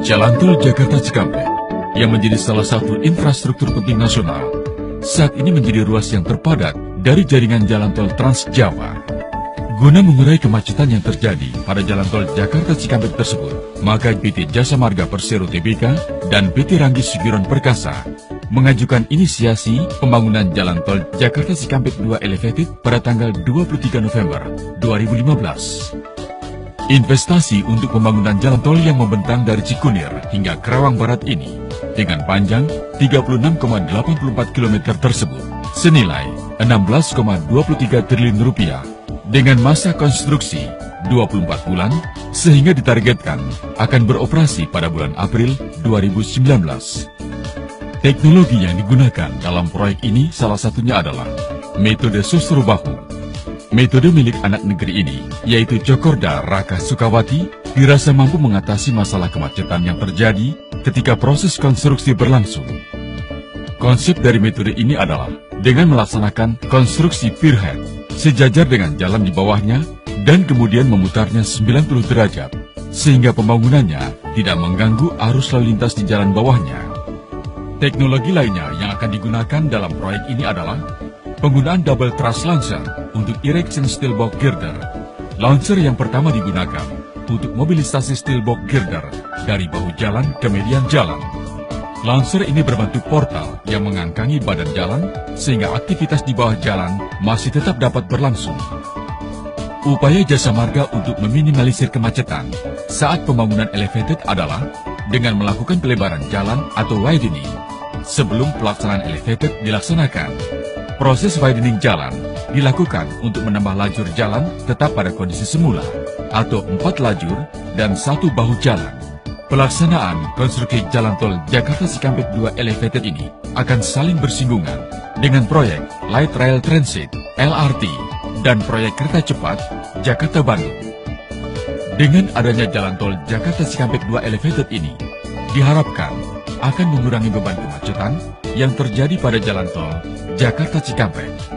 Jalan Tol Jakarta Cikampek, yang menjadi salah satu infrastruktur penting nasional, saat ini menjadi ruas yang terpadat dari jaringan jalan tol Trans Jawa. Guna mengurai kemacetan yang terjadi pada jalan tol Jakarta Cikampek tersebut, maka PT Jasa Marga Persero Tbk dan PT Ranggi Sugiron Perkasa mengajukan inisiasi pembangunan jalan tol Jakarta Cikampek 2 Elevated pada tanggal 23 November 2015. Investasi untuk pembangunan jalan tol yang membentang dari Cikunir hingga Kerawang Barat ini dengan panjang 36,84 km tersebut senilai 16,23 triliun rupiah dengan masa konstruksi 24 bulan sehingga ditargetkan akan beroperasi pada bulan April 2019. Teknologi yang digunakan dalam proyek ini salah satunya adalah metode Susuru Bahu. Metode milik anak negeri ini, yaitu Cokorda Raka Sukawati, dirasa mampu mengatasi masalah kemacetan yang terjadi ketika proses konstruksi berlangsung. Konsep dari metode ini adalah dengan melaksanakan konstruksi pierhead sejajar dengan jalan di bawahnya dan kemudian memutarnya 90 derajat, sehingga pembangunannya tidak mengganggu arus lalu lintas di jalan bawahnya. Teknologi lainnya yang akan digunakan dalam proyek ini adalah penggunaan double truss launcher untuk erection steel box girder. Launcher yang pertama digunakan untuk mobilisasi steel box girder dari bahu jalan ke median jalan. Launcher ini berbentuk portal yang mengangkangi badan jalan sehingga aktivitas di bawah jalan masih tetap dapat berlangsung. Upaya Jasa Marga untuk meminimalisir kemacetan saat pembangunan elevated adalah dengan melakukan pelebaran jalan atau widening. Sebelum pelaksanaan elevated dilaksanakan, proses widening jalan dilakukan untuk menambah lajur jalan tetap pada kondisi semula, atau 4 lajur dan 1 bahu jalan. Pelaksanaan konstruksi jalan tol Jakarta Cikampek 2 Elevated ini akan saling bersinggungan dengan proyek Light Rail Transit, LRT, dan proyek kereta cepat Jakarta-Bandung. Dengan adanya jalan tol Jakarta Cikampek 2 Elevated ini, diharapkan akan mengurangi beban kemacetan yang terjadi pada jalan tol Jakarta Cikampek.